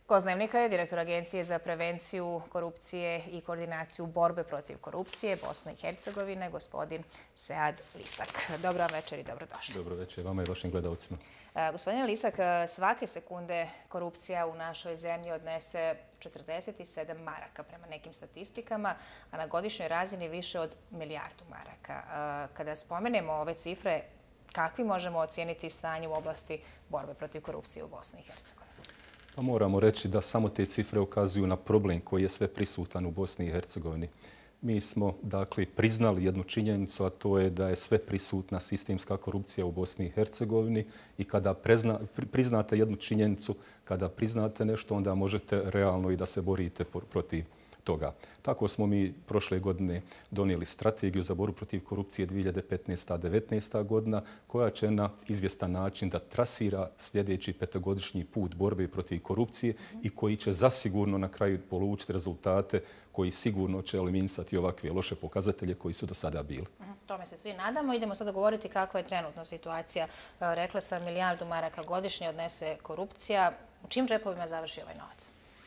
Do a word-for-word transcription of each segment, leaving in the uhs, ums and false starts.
Gost Dnevnika je direktor Agencije za prevenciju korupcije i koordinaciju borbe protiv korupcije Bosne i Hercegovine, gospodin Sead Lisak. Dobro večer i dobrodošli. Dobro večer vama i vašim gledalcima. Gospodine Lisak, svake sekunde korupcija u našoj zemlji odnese četrdeset sedam maraka prema nekim statistikama, a na godišnjoj razini više od milijardu maraka. Kada spomenemo ove cifre, kakvi možemo ocijeniti stanje u oblasti borbe protiv korupcije u Bosni i Hercegovini? Pa moramo reći da samo te cifre ukazuju na problem koji je sve prisutan u Bosni i Hercegovini. Mi smo dakle priznali jednu činjenicu, a to je da je sve prisutna sistemska korupcija u Bosni i Hercegovini i kada prezna, priznate jednu činjenicu, kada priznate nešto, onda možete realno i da se borite protiv toga. Tako smo mi prošle godine donijeli strategiju za borbu protiv korupcije dvije hiljade petnaesta do devetnaesta godina koja će na izvjestan način da trasira sljedeći petogodišnji put borbe protiv korupcije i koji će zasigurno na kraju polučiti rezultate koji sigurno će eliminisati ovakve loše pokazatelje koji su do sada bili. Tome se svi nadamo. Idemo sada govoriti kakva je trenutno situacija. Rekla sam, milijardu maraka godišnje odnese korupcija. U čim džepovima završi ovaj novac?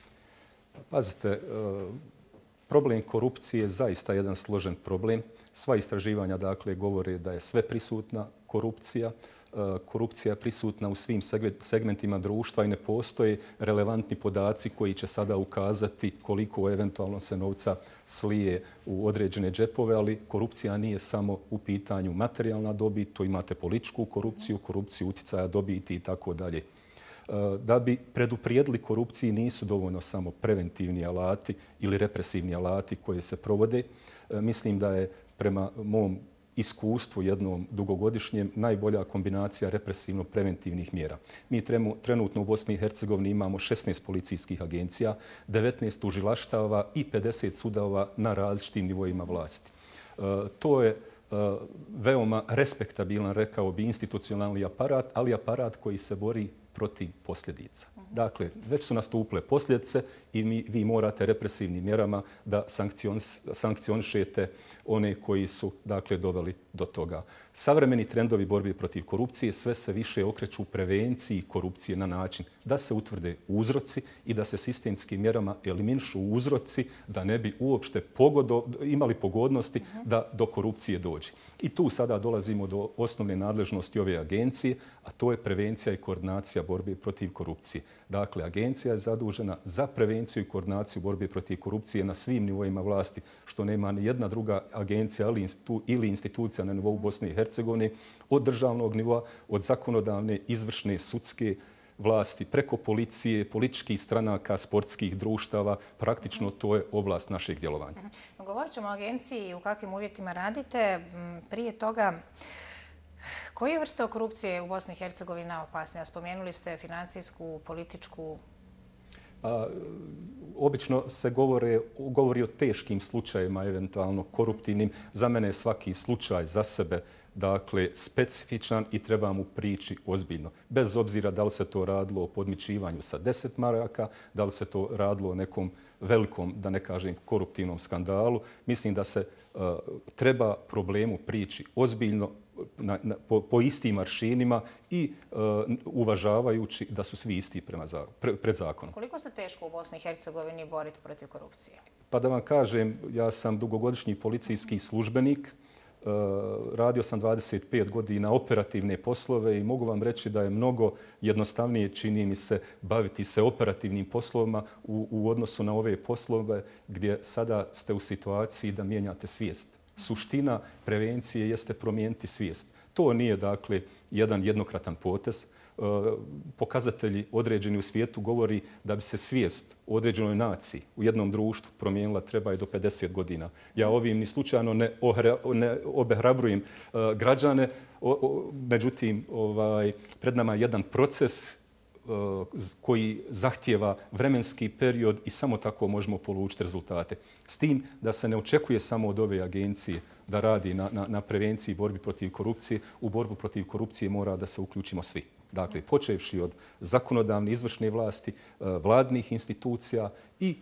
Pazite, problem korupcije je zaista jedan složen problem. Sva istraživanja dakle govore da je sve prisutna korupcija. Korupcija je prisutna u svim segmentima društva i ne postoje relevantni podaci koji će sada ukazati koliko eventualno se novca slije u određene džepove, ali korupcija nije samo u pitanju materijalna dobit, to imate političku korupciju, korupciju uticaja dobiti i tako dalje. Da bi preduprijedili korupciji nisu dovoljno samo preventivni alati ili represivni alati koji se provode. Mislim da je prema mom iskustvu jednom dugogodišnjem najbolja kombinacija represivno-preventivnih mjera. Mi trenutno u Bosni i Hercegovini imamo šesnaest policijskih agencija, devetnaest tužilaštava i pedeset sudova na različitim nivoima vlasti. To je veoma respektabilan, rekao bi, institucionalni aparat, ali aparat koji se bori protiv posljedica. Dakle, već su nastupile posljedice i mi, vi morate represivnim mjerama da sankcionišete one koji su dakle doveli do toga. Savremeni trendovi borbe protiv korupcije sve se više okreću prevenciji korupcije na način da se utvrde uzroci i da se sistemskim mjerama eliminišu uzroci da ne bi uopšte pogodo, imali pogodnosti da do korupcije dođe. I tu sada dolazimo do osnovne nadležnosti ove agencije, a to je prevencija i koordinacija borbe protiv korupcije. Dakle, agencija je zadužena za prevenciju i koordinaciju borbe protiv korupcije na svim nivoima vlasti, što nema ni jedna druga agencija ili institucija na nivou Bosne i Hercegovine, od državnog nivoa, od zakonodavne, izvršne, sudske vlasti, preko policije, političkih stranaka, sportskih društava. Praktično to je oblast našeg djelovanja. Govorit ćemo o agenciji i u kakvim uvjetima radite. Prije toga, koje vrste korupcije u Bosni i Hercegovini najopasnija? Spomenuli ste financijsku, političku. A, obično se govore, govori o teškim slučajevima, eventualno koruptivnim. Za mene je svaki slučaj za sebe dakle specifičan i treba mu prići ozbiljno. Bez obzira da li se to radilo o podmićivanju sa deset maraka, da li se to radilo o nekom velikom, da ne kažem, koruptivnom skandalu. Mislim da se uh, treba problemu prići ozbiljno, Na, na, po, po istim aršinima i uh, uvažavajući da su svi isti prema za, pre, pred zakonom. Koliko se teško u Bosni i Hercegovini boriti protiv korupcije? Pa da vam kažem, ja sam dugogodišnji policijski službenik, uh, radio sam dvadeset pet godina operativne poslove i mogu vam reći da je mnogo jednostavnije, čini mi se, baviti se operativnim poslovima u, u odnosu na ove poslove gdje sada ste u situaciji da mijenjate svijest. Suština prevencije jeste promijeniti svijest. To nije dakle jedan jednokratan potez. Pokazatelji određeni u svijetu govori da bi se svijest u određenoj naciji u jednom društvu promijenila treba i do pedeset godina. Ja ovim ni slučajno ne, ohra, ne obehrabrujem uh, građane, o, o, međutim ovaj, pred nama je jedan proces koji zahtijeva vremenski period i samo tako možemo polučiti rezultate. S tim da se ne očekuje samo od ove agencije da radi na, na, na prevenciji i borbi protiv korupcije. U borbu protiv korupcije mora da se uključimo svi. Dakle, počevši od zakonodavne izvršne vlasti, vladnih institucija i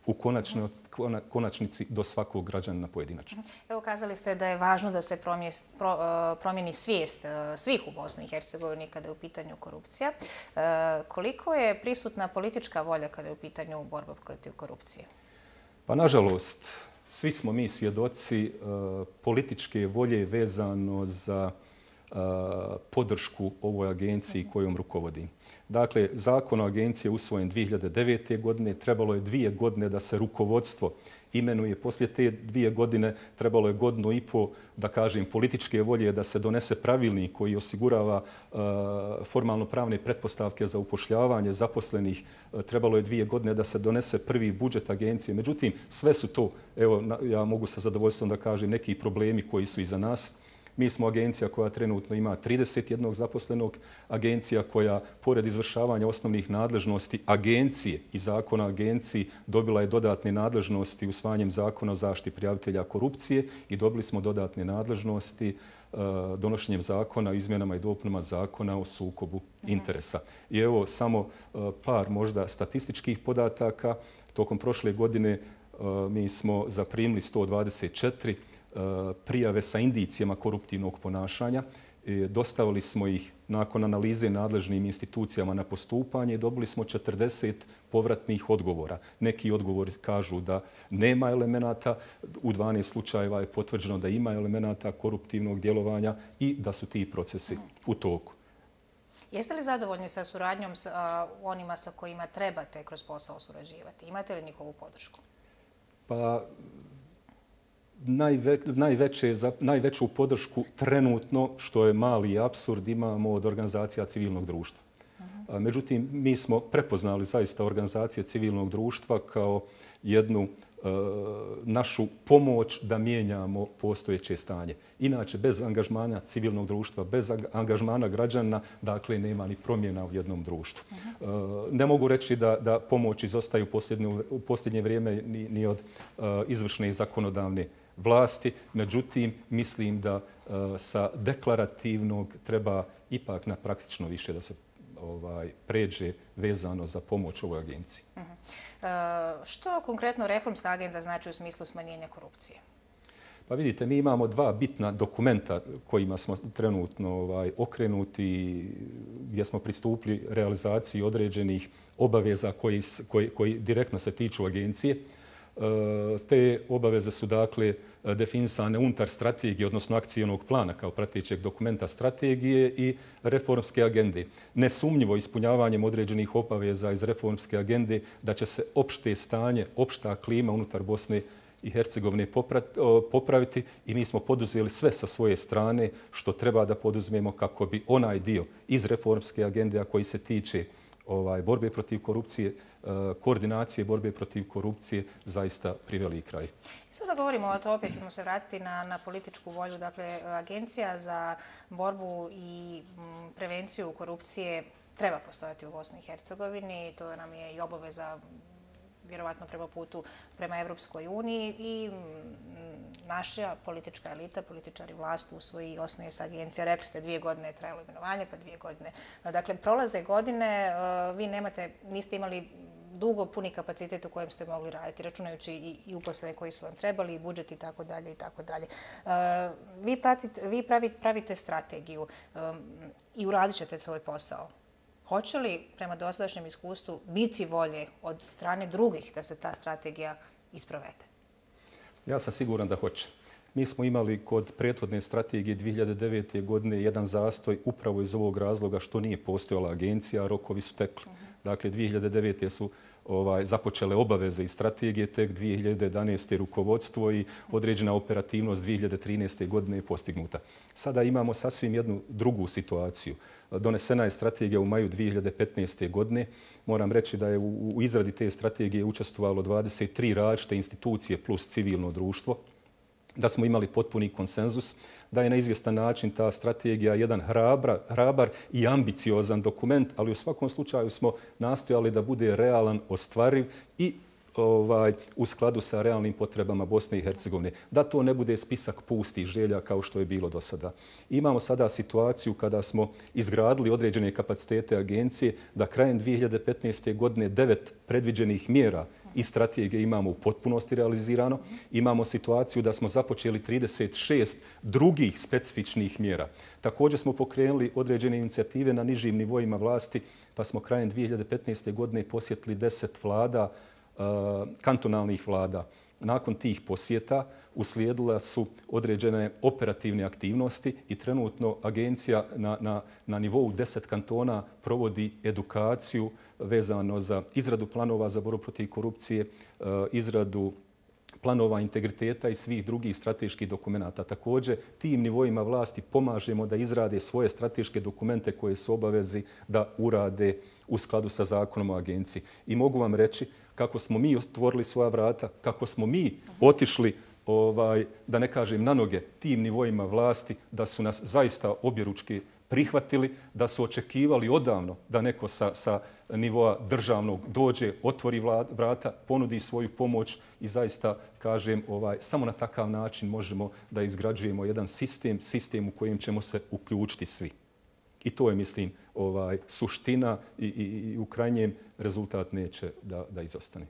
u konačnici do svakog građanina pojedinačno. Evo, kazali ste da je važno da se promijeni svijest svih u Bosni i Hercegovini kada je u pitanju korupcija. Koliko je prisutna politička volja kada je u pitanju borba protiv korupcije? Pa, nažalost, svi smo mi svjedoci političke volje vezano za podršku ovoj agenciji kojom rukovodim. Dakle, zakon o agenciji je usvojen dvije hiljade devete. godine. Trebalo je dvije godine da se rukovodstvo imenuje. Poslije te dvije godine trebalo je godinu i po, da kažem, političke volje da se donese pravilnik koji osigurava formalno pravne pretpostavke za upošljavanje zaposlenih. Trebalo je dvije godine da se donese prvi budžet agencije. Međutim, sve su to, evo, ja mogu sa zadovoljstvom da kažem, neki problemi koji su iza nas. Mi smo agencija koja trenutno ima trideset jedan zaposlenog, agencija koja, pored izvršavanja osnovnih nadležnosti agencije i zakona o agenciji, dobila je dodatne nadležnosti usvajanjem zakona o zaštiti prijavitelja korupcije i dobili smo dodatne nadležnosti donošenjem zakona o izmjenama i dopunama zakona o sukobu interesa. I evo samo par možda statističkih podataka. Tokom prošle godine mi smo zaprimili sto dvadeset četiri prijave sa indicijama koruptivnog ponašanja. Dostavili smo ih nakon analize nadležnim institucijama na postupanje i dobili smo četrdeset povratnih odgovora. Neki odgovori kažu da nema elemenata, u dvanaest slučajeva je potvrđeno da ima elemenata koruptivnog djelovanja i da su ti procesi u toku. Jeste li zadovoljni sa suradnjom sa onima sa kojima trebate kroz posao surađivati? Imate li njihovu podršku? Pa, najveću podršku trenutno, što je mali apsurd, imamo od organizacija civilnog društva. Međutim, mi smo prepoznali zaista organizacije civilnog društva kao jednu našu pomoć da mijenjamo postojeće stanje. Inače, bez angažmana civilnog društva, bez angažmana građana, dakle, nema ni promjena u jednom društvu. Ne mogu reći da pomoć izostaju u posljednje vrijeme ni od izvršne i zakonodavne vlasti. Međutim, mislim da sa deklarativnog treba ipak na praktično više da se pređe vezano za pomoć ovoj agenciji. Što konkretno reformska agenda znači u smislu smanjenja korupcije? Pa vidite, mi imamo dva bitna dokumenta kojima smo trenutno okrenuti, gdje smo pristupili realizaciji određenih obaveza koji direktno se tiču agencije. Te obaveze su dakle definisane unutar strategije, odnosno akcijnog plana kao pratećeg dokumenta strategije i reformske agende. Nesumnjivo ispunjavanjem određenih obaveza iz reformske agende da će se opšte stanje, opšta klima unutar Bosne i Hercegovine popraviti i mi smo poduzeli sve sa svoje strane što treba da poduzmemo kako bi onaj dio iz reformske agende, a koji se tiče borbe protiv korupcije, koordinacije borbe protiv korupcije, zaista priveli kraj. Sada govorimo o to, opet ćemo se vratiti na političku volju. Dakle, Agencija za borbu i prevenciju korupcije treba postojati u Bosni i Hercegovini. To nam je i obaveza vjerovatno prema putu prema Evropskoj uniji i naša politička elita, političari vlast usvoji i osnuje se agencija. Rekli ste dvije godine je trajalo imenovanje, pa dvije godine. Dakle, prolaze godine, vi nemate, niste imali dugo puni kapacitet u kojem ste mogli raditi, računajući i uposlene koji su vam trebali, i budžet i tako dalje i tako dalje. Vi pravite strategiju i uradit ćete svoj posao. Hoće li prema dosadašnjem iskustvu biti volje od strane drugih da se ta strategija isprovede? Ja sam siguran da hoće. Mi smo imali kod prethodne strategije dvije hiljade devete. godine jedan zastoj upravo iz ovog razloga što nije postojala agencija, a rokovi su tekli. Dakle, dvije hiljade devete. su započele obaveze iz strategije, tek dvije hiljade jedanaeste. rukovodstvo i određena operativnost dvije hiljade trinaeste. godine je postignuta. Sada imamo sasvim jednu drugu situaciju. Donesena je strategija u maju dvije hiljade petnaeste. godine. Moram reći da je u izradi te strategije učestvovalo dvadeset tri različite institucije plus civilno društvo, da smo imali potpuni konsenzus, da je na izvjestan način ta strategija jedan hrabar i ambiciozan dokument, ali u svakom slučaju smo nastojali da bude realan, ostvariv i ovaj, u skladu sa realnim potrebama Bosne i Hercegovine. Da to ne bude spisak pustih želja kao što je bilo do sada. Imamo sada situaciju kada smo izgradili određene kapacitete agencije da krajem dvije hiljade petnaeste. godine devet predviđenih mjera i strategije imamo u potpunosti realizirano. Imamo situaciju da smo započeli trideset šest drugih specifičnih mjera. Također smo pokrenuli određene inicijative na nižim nivoima vlasti, pa smo krajem dvije hiljade petnaeste. godine posjetili deset vlada, kantonalnih vlada. Nakon tih posjeta uslijedila su određene operativne aktivnosti i trenutno agencija na, na, na nivou deset kantona provodi edukaciju vezano za izradu planova za borbu protiv korupcije, izradu planova integriteta i svih drugih strateških dokumenata. Također, tim nivoima vlasti pomažemo da izrade svoje strateške dokumente koje su obavezi da urade u skladu sa zakonom o agenciji. I mogu vam reći kako smo mi otvorili svoja vrata, kako smo mi otišli, ovaj, da ne kažem na noge, tim nivoima vlasti, da su nas zaista objeručki prihvatili, da su očekivali odavno da neko sa, sa nivoa državnog dođe, otvori vrata, ponudi svoju pomoć i zaista, kažem, ovaj, samo na takav način možemo da izgrađujemo jedan sistem, sistem u kojem ćemo se uključiti svi. I to je, mislim, ovaj, suština i, i, i u krajnjem rezultat neće da, da izostane.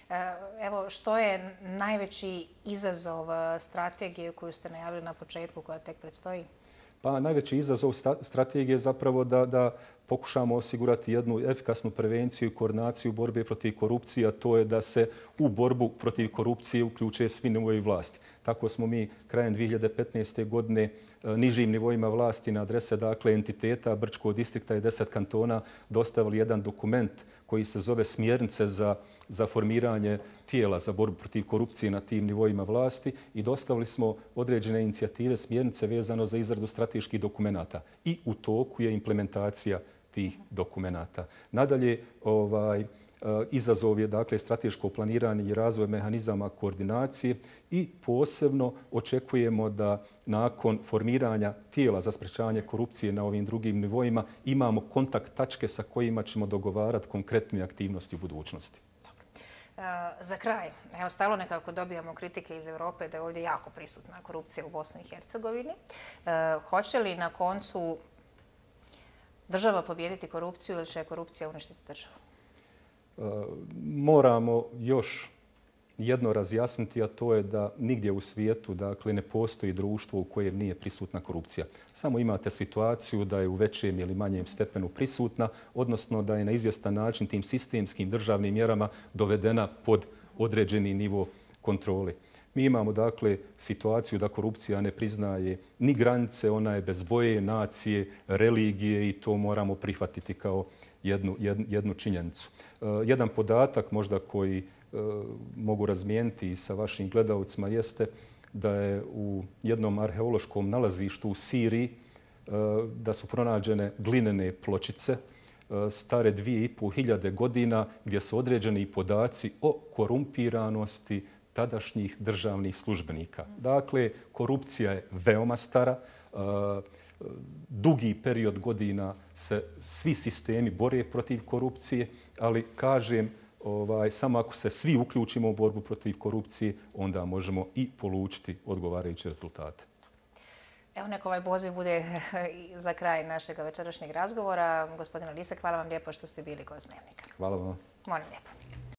Evo, što je najveći izazov strategije koju ste najavili na početku, koja tek predstoji? Pa najveći izazov strategije je zapravo da, da pokušamo osigurati jednu efikasnu prevenciju i koordinaciju borbe protiv korupcije, a to je da se u borbu protiv korupcije uključe svi nivoji vlasti. Tako smo mi krajem dvije hiljade petnaeste. godine nižim nivoima vlasti na adrese dakle, entiteta Brčkog distrikta i deset kantona dostavili jedan dokument koji se zove Smjernice za, za formiranje tijela za borbu protiv korupcije na tim nivoima vlasti i dostavili smo određene inicijative, smjernice vezano za izradu strateških dokumenata. I u toku je implementacija tih dokumenata. Nadalje, ovaj, izazov je dakle, strateško planiranje i razvoj mehanizama koordinacije i posebno očekujemo da nakon formiranja tijela za sprečavanje korupcije na ovim drugim nivoima imamo kontakt tačke sa kojima ćemo dogovarati konkretne aktivnosti u budućnosti. Za kraj, evo stalno nekako dobijamo kritike iz Europe da je ovdje jako prisutna korupcija u Bosni i Hercegovini. Hoće li na koncu država pobijediti korupciju ili će korupcija uništiti državu? Moramo još jedno razjasniti, a to je da nigdje u svijetu dakle, ne postoji društvo u kojem nije prisutna korupcija. Samo imate situaciju da je u većem ili manjem stepenu prisutna, odnosno da je na izvjestan način tim sistemskim državnim mjerama dovedena pod određeni nivo kontrole. Mi imamo dakle situaciju da korupcija ne priznaje ni granice, ona je bez boje, nacije, religije i to moramo prihvatiti kao jednu, jednu, jednu činjenicu. Uh, jedan podatak možda koji uh, mogu razmijeniti sa vašim gledalcima jeste da je u jednom arheološkom nalazištu u Siriji uh, da su pronađene glinene pločice uh, stare dvije i pol hiljade godina gdje su određeni podaci o korumpiranosti tadašnjih državnih službenika. Dakle, korupcija je veoma stara. Dugi period godina se svi sistemi bore protiv korupcije, ali kažem, ovaj, samo ako se svi uključimo u borbu protiv korupcije, onda možemo i polučiti odgovarajuće rezultate. Evo neko ovaj poziv bude za kraj našeg večerašnjeg razgovora. Gospodine Lisak, hvala vam lijepo što ste bili gost Dnevnika. Hvala vam. Molim lijepo.